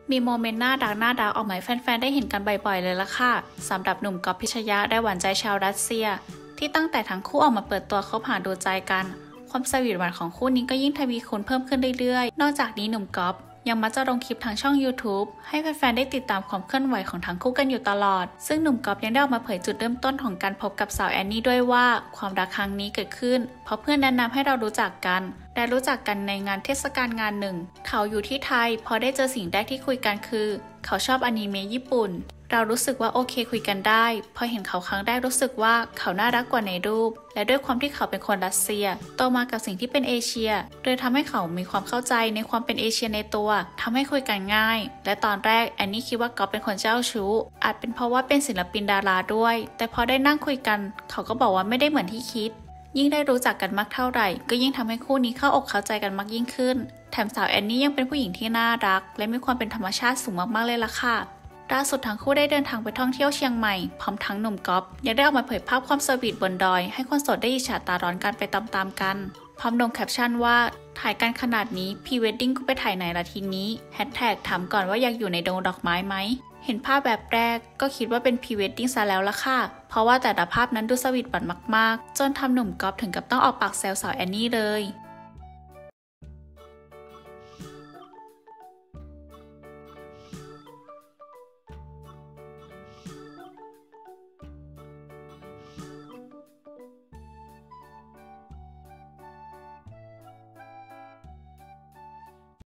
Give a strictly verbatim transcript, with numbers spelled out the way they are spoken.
มีโมเมนต์น่ารักน่ารักออกมาให้แฟนๆได้เห็นกันบ่อยๆเลยล่ะค่ะสำหรับหนุ่มก๊อฟพิชยะได้หวานใจชาวรัสเซียที่ตั้งแต่ทั้งคู่ออกมาเปิดตัวคบหาดูใจกันความสวีทหวานของคู่นี้ก็ยิ่งทวีคูณเพิ่มขึ้นเรื่อยๆนอกจากนี้หนุ่มก๊อฟยังมักจะลงคลิปทางช่อง ยูทูบ ให้แฟนๆได้ติดตามความเคลื่อนไหวของทั้งคู่กันอยู่ตลอดซึ่งหนุ่มก๊อฟยังได้ออกมาเผยจุดเริ่มต้นของการพบกับสาวแอนนี่ด้วยว่าความรักครั้งนี้เกิดขึ้นเพราะเพื่อนแนะนำให้เรารู้จักกันและรู้จักกันในงานเทศกาลงานหนึ่งเขาอยู่ที่ไทยพอได้เจอสิ่งแรกที่คุยกันคือเขาชอบอนิเมะญี่ปุ่นเรารู้สึกว่าโอเคคุยกันได้พอเห็นเขาครั้งแรกรู้สึกว่าเขาน่ารักกว่าในรูปและด้วยความที่เขาเป็นคนรัสเซียโตมากับสิ่งที่เป็นเอเชียเลยทำให้เขามีความเข้าใจในความเป็นเอเชียในตัวทำให้คุยกันง่ายและตอนแรกแอนนี่คิดว่าก๊อฟเป็นคนเจ้าชู้อาจเป็นเพราะว่าเป็นศิลปินดาราด้วยแต่พอได้นั่งคุยกันเขาก็บอกว่าไม่ได้เหมือนที่คิดยิ่งได้รู้จักกันมากเท่าไหร่ก็ยิ่งทำให้คู่นี้เข้าอกเข้าใจกันมากยิ่งขึ้นแถมสาวแอนนี่ยังเป็นผู้หญิงที่น่ารักและมีความเป็นธรรมชาติสูงมากๆเลยล่ะค่ะล่าสุดทั้งคู่ได้เดินทางไปท่องเที่ยวเชียงใหม่พร้อมทั้งหนุ่มก๊อฟยังได้ออกมาเผยภาพความสวีทบนดอยให้คนโสดได้อิจฉาตาร้อนกันไปตามๆกันพร้อมลงแคปชั่นว่าถ่ายกันขนาดนี้พรีเวดดิ้งกูไปถ่ายไหนละทีนี้แฮชแท็กถามก่อนว่าอยากอยู่ในดงดอกไม้ไหมเห็นภาพแบบแรกก็คิดว่าเป็นพรีเวดดิ้งซะแล้วล่ะค่ะเพราะว่าแต่ละภาพนั้นดูสวีทหวานมากๆจนทำหนุ่มก๊อฟถึงกับต้องออกปากแซวสาวแอนนี่เลย